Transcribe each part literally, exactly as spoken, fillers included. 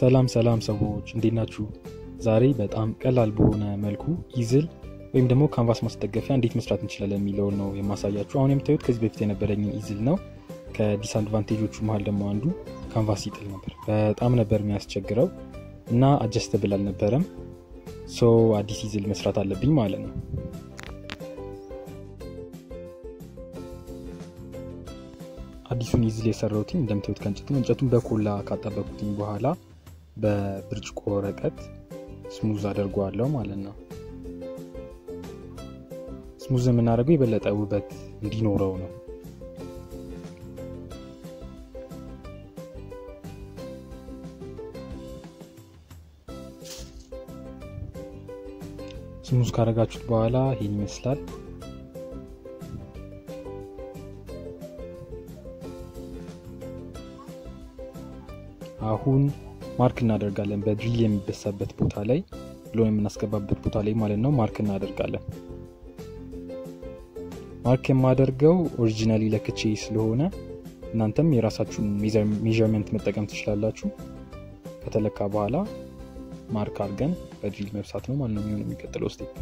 ሰላም ሰላም ሰዎች እንዴት ናችሁ? ዛሬ በጣም ቀላል በሆነ መልኩ easel ወይም ደግሞ ካንቫስ ማስደገፍያ እንዴት መስራት እንችላለን የሚለውን ነው የማሳያችሁ። አሁን የምታዩት ከዚህ በፊት የነበረኝ easel ነው። ከዲስአድቫንቴጆቹ መሃል ደግሞ አንዱ ካንቫስ ይጥል ነበር። በጣም ነበር የሚያስቸግረው እና አጀስተብል አልነበረም። ሶ አዲስ easel መስራት አለብኝ ማለት ነው። አዲሱን easel የሰራሁት እንደምታዩት ከእንጨቱ እንጨቱን በኮላ ካጣበቁትኝ በኋላ በብርጭቆ ወረቀት ስሙዝ አደርጓለሁ ማለት ነው። ስሙዝ የምናደርገው የበለጠ ውበት እንዲኖረው ነው። ስሙዝ ካደረጋችሁት በኋላ ይሄን ይመስላል። አሁን ማርክ እናደርጋለን በድሪል የሚበሳበት ቦታ ላይ ብሎን የምናስገባበት ቦታ ላይ ማለት ነው። ማርክ እናደርጋለን። ማርክ የማደርገው ኦሪጂናሊ ለክቼ ስለሆነ እናንተም የራሳችሁን ሜዠርመንት መጠቀም ትችላላችሁ። ከተለካ በኋላ ማርክ አድርገን በድሪል መብሳት ነው ማለት ነው የሚሆነው የሚቀጥለው ስቴፕ።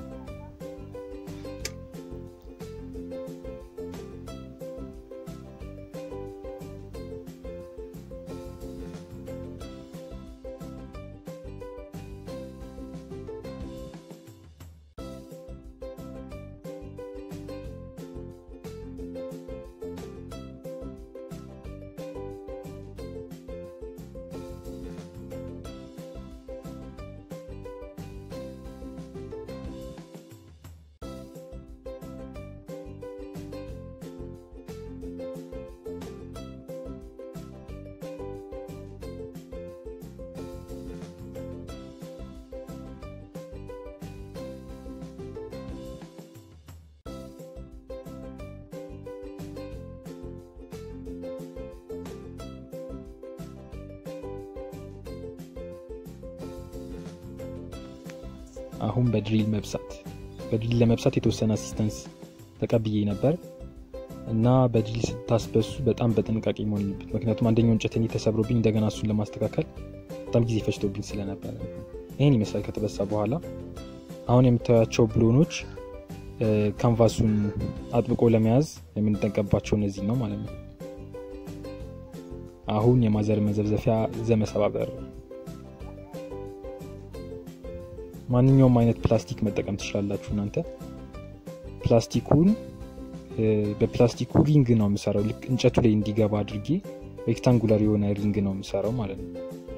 አሁን በድሪል መብሳት በድሪል ለመብሳት የተወሰነ አሲስታንስ ተቀብዬ ነበር እና በድሪል ስታስበሱ በጣም በጥንቃቄ መሆን አለበት። ምክንያቱም አንደኛው እንጨትን ተሰብሮብኝ እንደገና እሱን ለማስተካከል በጣም ጊዜ ፈጅቶብኝ ስለነበር ይሄን ይመስላል ከተበሳ በኋላ። አሁን የምታዩቸው ብሎኖች ካንቫሱን አጥብቆ ለመያዝ የምንጠቀምባቸው እነዚህ ነው ማለት ነው። አሁን የማዘር መዘብዘፊያ ዘመሰባበር ማንኛውም አይነት ፕላስቲክ መጠቀም ትችላላችሁ እናንተ። ፕላስቲኩን በፕላስቲኩ ሪንግ ነው የምሰራው። ልክ እንጨቱ ላይ እንዲገባ አድርጌ ሬክታንጉላር የሆነ ሪንግ ነው የምሰራው ማለት ነው።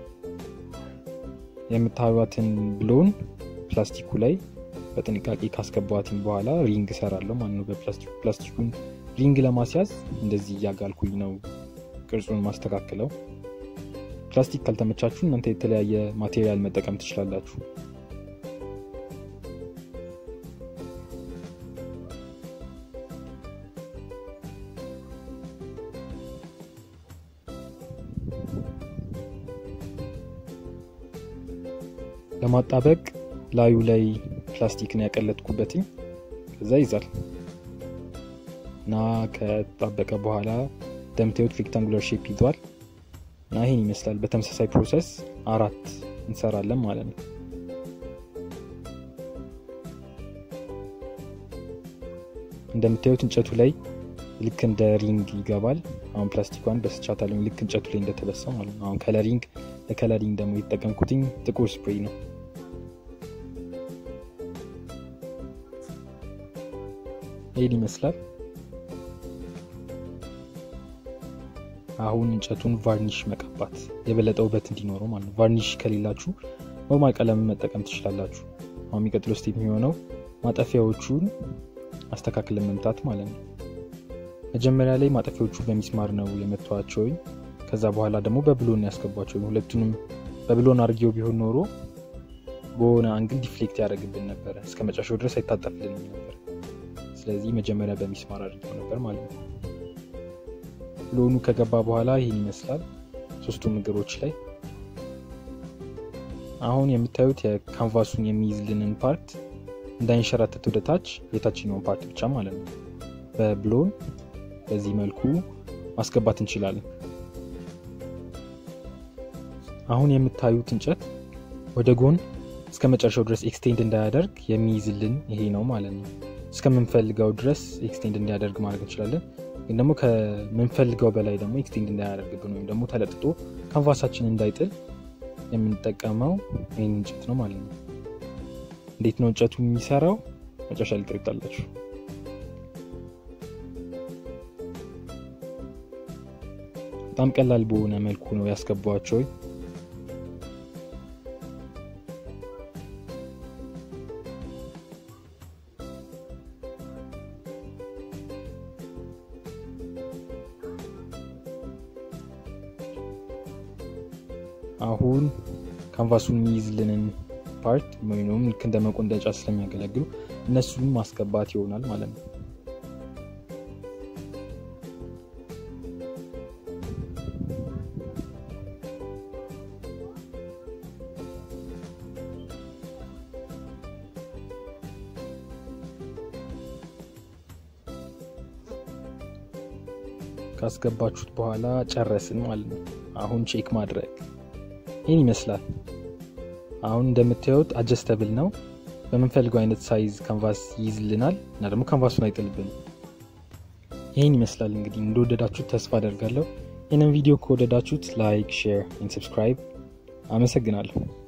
የምታዩዋትን ብሎን ፕላስቲኩ ላይ በጥንቃቄ ካስገባዋትኝ በኋላ ሪንግ ሰራለሁ ማለት ነው በፕላስቲኩ። ፕላስቲኩን ሪንግ ለማስያዝ እንደዚህ ያጋልኩኝ ነው ቅርጹን ማስተካከለው። ፕላስቲክ ካልተመቻችሁ እናንተ የተለያየ ማቴሪያል መጠቀም ትችላላችሁ። ለማጣበቅ ላዩ ላይ ፕላስቲክ ነው ያቀለጥኩበት ከዛ ይዛል እና ከጣበቀ በኋላ እንደምታዩት ሬክታንጉላር ሼፕ ይዟል እና ይሄን ይመስላል። በተመሳሳይ ፕሮሰስ አራት እንሰራለን ማለት ነው። እንደምታዩት እንጨቱ ላይ ልክ እንደ ሪንግ ይገባል። አሁን ፕላስቲኳን በስቻታለሁ ልክ እንጨቱ ላይ እንደተበሳው ማለት ነው። አሁን ከለሪንግ ለከለሪንግ ደግሞ የተጠቀምኩትኝ ጥቁር ስፕሬይ ነው። ይሄን ይመስላል። አሁን እንጨቱን ቫርኒሽ መቀባት የበለጠ ውበት እንዲኖረው ማለት ነው። ቫርኒሽ ከሌላችሁ ኖርማል ቀለም መጠቀም ትችላላችሁ። አሁን የሚቀጥለው ስቴፕ የሚሆነው ማጠፊያዎቹን አስተካክለን መምታት ማለት ነው። መጀመሪያ ላይ ማጠፊያዎቹ በሚስማር ነው የመቷቸው። ከዛ በኋላ ደግሞ በብሎን ያስገባቸው። ሁለቱንም በብሎን አርጊው ቢሆን ኖሮ በሆነ አንግል ዲፍሌክት ያደርግብን ነበር፣ እስከመጨረሻው ድረስ አይታጠፍልን ነበር። ስለዚህ መጀመሪያ በሚስማር አድርገው ነበር ማለት ነው። ብሎኑ ከገባ በኋላ ይሄን ይመስላል ሶስቱም እግሮች ላይ። አሁን የምታዩት የካንቫሱን የሚይዝልንን ፓርት እንዳይንሸራተት ወደ ታች የታችኛውን ፓርት ብቻ ማለት ነው በብሎን በዚህ መልኩ ማስገባት እንችላለን። አሁን የምታዩት እንጨት ወደ ጎን እስከ መጨረሻው ድረስ ኤክስቴንድ እንዳያደርግ የሚይዝልን ይሄ ነው ማለት ነው። እስከምንፈልገው ድረስ ኤክስቴንድ እንዲያደርግ ማድረግ እንችላለን። ግን ደግሞ ከምንፈልገው በላይ ደግሞ ኤክስቴንድ እንዳያደርግብን ወይም ደግሞ ተለጥጦ ካንቫሳችን እንዳይጥል የምንጠቀመው ይሄን እንጨት ነው ማለት ነው። እንዴት ነው እንጨቱ የሚሰራው? መጨረሻ ላይ ትረዳላችሁ። በጣም ቀላል በሆነ መልኩ ነው ያስገባዋቸው። አሁን ካንቫሱን የሚይዝልንን ፓርት ወይንም ልክ እንደ መቆንጠጫ ስለሚያገለግሉ እነሱን ማስገባት ይሆናል ማለት ነው። ካስገባችሁት በኋላ ጨረስን ማለት ነው። አሁን ቼክ ማድረግ ይሄን ይመስላል። አሁን እንደምታዩት አጀስተብል ነው። በመንፈልገው አይነት ሳይዝ ካንቫስ ይይዝልናል እና ደግሞ ካንቫሱን አይጥልብንም። ይሄን ይመስላል። እንግዲህ እንደወደዳችሁት ተስፋ አደርጋለሁ። ይሄንን ቪዲዮ ከወደዳችሁት ላይክ፣ ሼር እና ሰብስክራይብ። አመሰግናለሁ።